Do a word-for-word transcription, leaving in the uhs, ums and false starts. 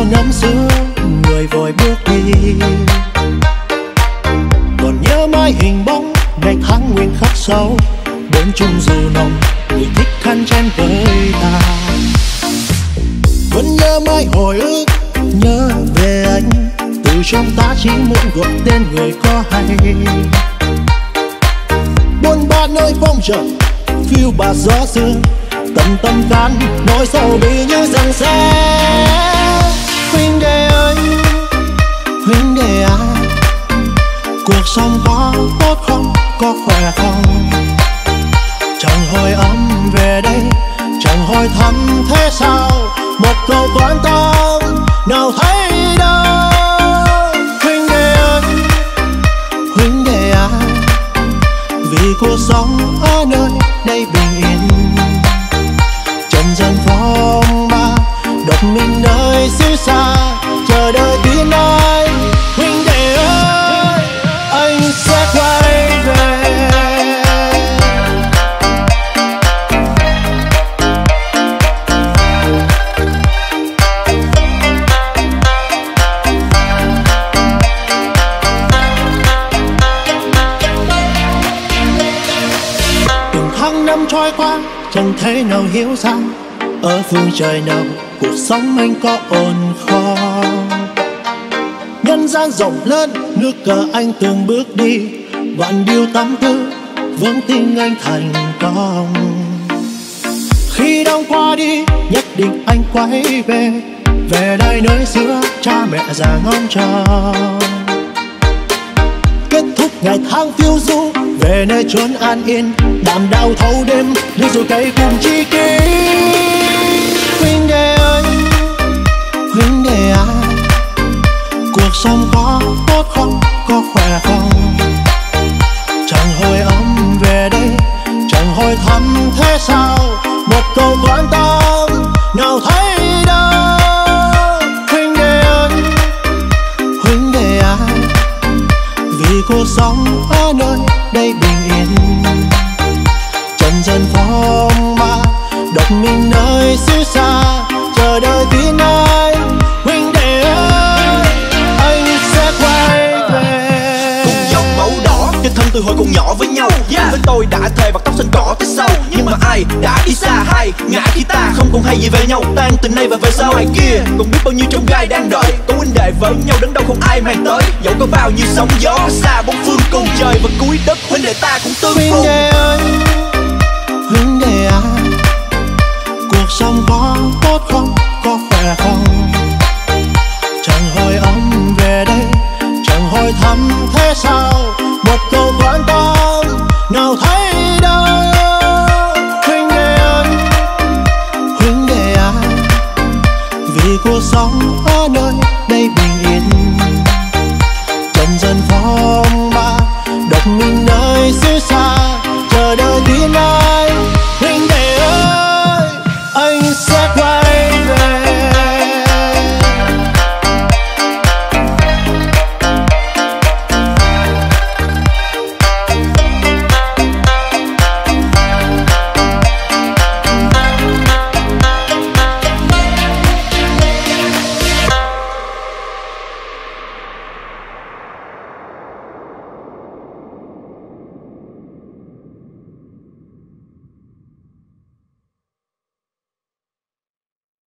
ngắm sương người vội bước đi. Còn nhớ mãi hình bóng ngày tháng nguyên khắc sâu, bên chung dù nồng người thích khăn chen với ta. Vẫn nhớ mãi hồi ức, nhớ về anh, từ trong ta chỉ muốn gọi tên người có hay. Buôn ba nơi phong trần phiêu bạt gió sương, tầm tâm can nỗi sầu bi như rằng xe. Huynh đệ ơi, huynh đệ à, cuộc sống có tốt không, có khỏe không? Chẳng hỏi ấm về đây, chẳng hỏi thăm thế sao, một câu quan tâm nào thấy đâu. Huynh đệ ơi, huynh đệ à, vì cuộc sống ở nơi đây bình yên. Trần dân phong ba độc mình nơi xứ xa, chờ đợi tin anh. Huynh đệ ơi, anh sẽ quay về. Từng tháng năm trôi qua chẳng thể nào hiểu ra, ở phương trời nào cuộc sống anh có ổn không? Nhân gian rộng lớn, nước cờ anh từng bước đi, vạn điều tâm tư vẫn tin anh thành công. Khi đông qua đi nhất định anh quay về, về đây nơi xưa cha mẹ già ngóng trông. Kết thúc ngày tháng phiêu du, về nơi chốn an yên, đàm đau thâu đêm nước rồi cây cùng chi kỷ. Huynh đệ ơi, huynh đệ à, cuộc sống có tốt không, có khỏe không? Chẳng hỏi ấm về đây, chẳng hỏi thăm thế sao, một câu quan tâm nào thấy đâu. Huynh đệ ơi, huynh đệ à, vì cuộc sống ở nơi đây bình yên. Trần dân phong ba độc mình nơi xứ xa, chờ đợi tin anh. Huynh đệ ơi, anh sẽ quay về. Cùng dòng máu đỏ, trên thân từ hồi còn nhỏ với nhau, yeah. Với tôi đã thề bạc tóc xanh cỏ tới sau, nhưng mà ai đã đi xa hay ngã khi ta không còn hay gì về nhau. Tan từ nay và về sau ngoài kia, còn biết bao nhiêu trong gai đang đợi. Có huynh đệ với nhau đến đâu không ai mang tới, dẫu có bao nhiêu sóng gió xa bốn phương cùng trời và cuối đất, huynh đệ ta cũng tương phùng. Huynh đệ ơi, huynh đệ à, cuộc sống có tốt không, có khỏe không? Chẳng hỏi ấm về đây, chẳng hỏi thăm thế sao, một câu quan tâm nào thấy